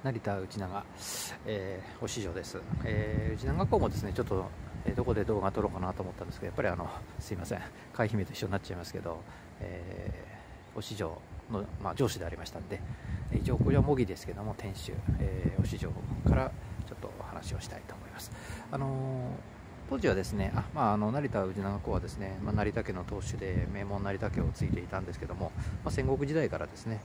成田内長、お市場です。内長港もですね、ちょっと、どこで動画撮ろうかなと思ったんですけど、やっぱりすいません、海姫と一緒になっちゃいますけど、お市場の、上司でありましたんで、一応これは模擬ですけども、店主、お市場からちょっとお話をしたいと思います。当時はですね、成田宇治長公はですね、成田家の当主で名門成田家を継いでいたんですけども、戦国時代からですね、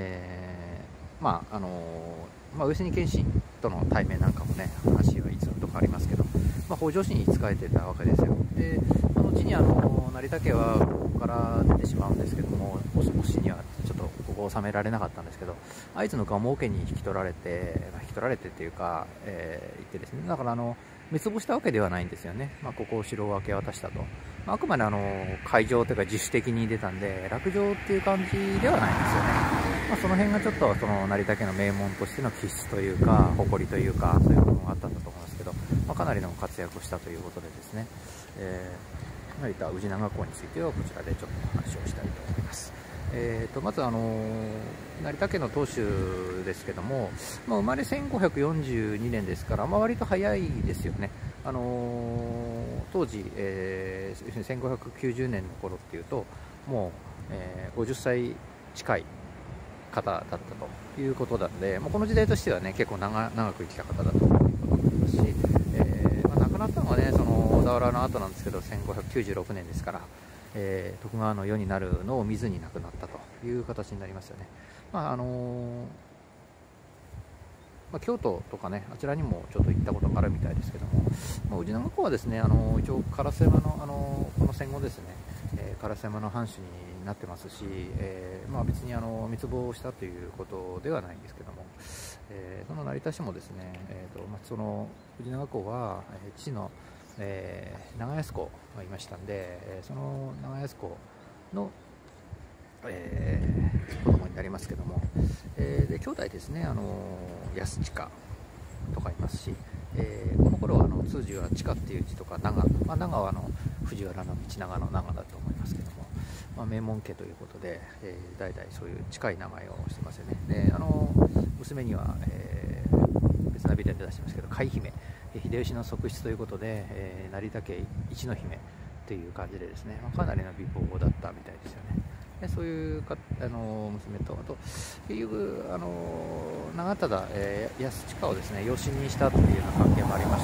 上杉謙信との対面なんかもね、話はいつとかありますけど、北条氏に仕えてたわけですよ。で、後に成田家はここから出てしまうんですけども、お氏にはちょっとここを収められなかったんですけど、会津の蒲生家に引き取られてっていうか、言ってですね、だから滅亡したわけではないんですよね。ここを城を明け渡したと。あくまで海上というか自主的に出たんで、落城っていう感じではないんですよね。その辺がちょっとその成田家の名門としての気質というか、誇りというか、そういう部分があったんだと思いますけど、かなりの活躍をしたということでですね、成田宇治長公についてはこちらでちょっとお話をしたいと思います。まず成田家の当主ですけども、生まれ1542年ですから、割と早いですよね。当時、1590年の頃っていうと、もう、50歳近い方だったということなんで、この時代としてはね、結構長く生きた方だということになりますし、亡くなったのはね、その小田原の後なんですけど、1596年ですから、徳川の世になるのを見ずに亡くなったという形になりますよね。京都とかね、あちらにもちょっと行ったことがあるみたいですけども、宇治長公はですね、一応烏山の、この戦後ですね、烏山の藩主になってますし、別に滅亡したということではないんですけども、その成田氏もですね、その宇治長公は父の長安公がいましたんで、その長安公の、子供になりますけども、で兄弟ですね、安親とかいますし、この頃は通詞は親っていう字とか長、長は藤原道長の長だと思いますけども、名門家ということで、代々そういう近い名前をしてますよね。で娘には、別なビデオで出してますけど、海姫、秀吉の側室ということで、成田家一の姫という感じでですね、かなりの美貌だったみたいですよね。でそういう娘と、あと結局長忠、安親をですね養子にしたというような関係もありまして、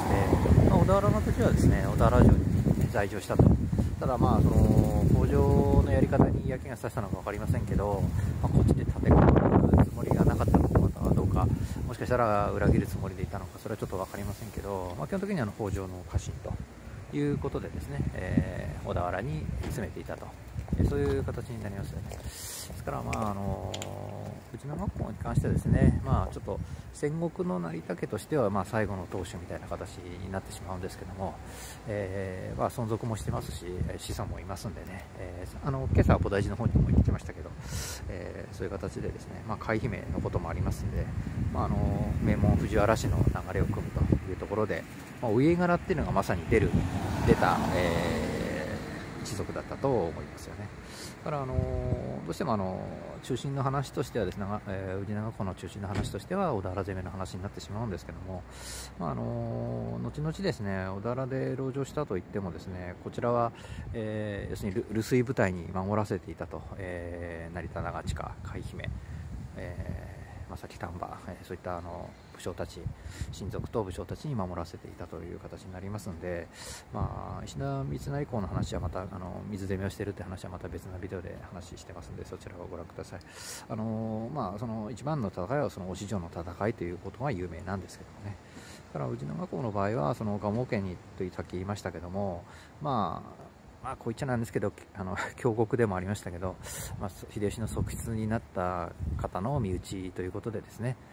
小田原の時はですね小田原城に在住したと。ただその北条のやり方に嫌気がさしたのか分かりませんけど、こっちで立て込むつもりがなかったのかどうか、もしかしたら裏切るつもりでいたのか、それはちょっと分かりませんけど、基本的には北条の家臣ということでですね、小田原に詰めていたと。そういう形になりますよね。ですから、宇治長公に関してはですね、ちょっと戦国の成田家としては、最後の当主みたいな形になってしまうんですけども、存続もしてますし、子孫もいますんでね、今朝は菩提寺の方にも行ってましたけど、そういう形でですね、海姫のこともありますんで、名門藤原氏の流れを組むというところで、お家柄っていうのがまさに出た、一族だったと思いますよね。だからどうしても中心の話としてはですね、宇治長公の中心の話としては小田原攻めの話になってしまうんですけども、後々ですね小田原で籠城したといってもですね、こちらは、要するに留守居部隊に守らせていたと、成田長親、海姫、正木丹波、そういった武将たち、親族と武将たちに守らせていたという形になりますので、石田三成公の話はまた水攻めをしているという話はまた別なビデオで話してますので、そちらをご覧ください。その一番の戦いはその忍城の戦いということが有名なんですけどもね。だから宇治長公の場合はその蒲生家にとさっき言いましたけども、こう言っちゃなんですけど、強国でもありましたけど、秀吉の側室になった方の身内ということでですね、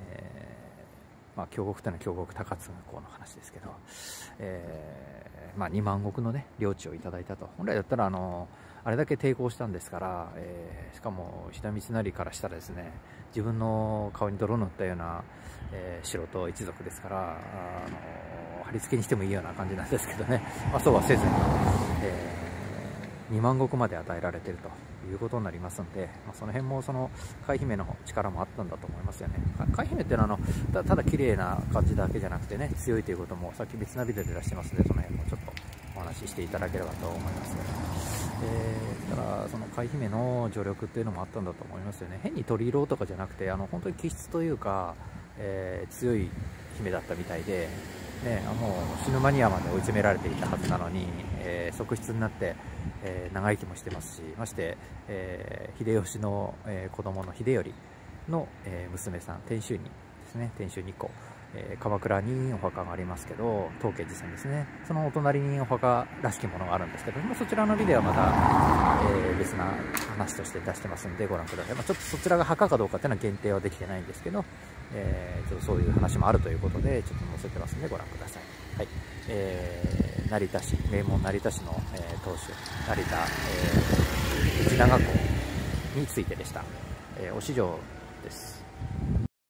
強国というのは強国高津公の話ですけど、2万石のね領地をいただいたと。本来だったらあれだけ抵抗したんですから、しかも石田三成からしたらですね、自分の顔に泥を塗ったような、城と一族ですから、貼り付けにしてもいいような感じなんですけどね、そうはせずに、2万石まで与えられているということになりますんで、その辺もその海姫の力もあったんだと思いますよね。海姫っていうのはただ綺麗な感じだけじゃなくてね、強いということもさっき別なビデオで出してますので、その辺もちょっとお話ししていただければと思います。だからその海姫の助力っていうのもあったんだと思いますよね。変に取り色とかじゃなくて、本当に気質というか、強い姫だったみたいで、ね、もう死ぬ間際まで追い詰められていたはずなのに、側室になって、長生きもしてますし、まして、秀吉の、子供の秀頼の、娘さん、天璋にですね、天璋2個、鎌倉にお墓がありますけど、当家寺さんですね、そのお隣にお墓らしきものがあるんですけども、そちらのビデオはまた、別な話として出してますんでご覧ください。ちょっとそちらが墓かどうかっていうのは限定はできてないんですけど、ちょっとそういう話もあるということでちょっと載せてますんでご覧ください。はい、成田市、名門成田市の、当主成田、内長公についてでした。お市場です。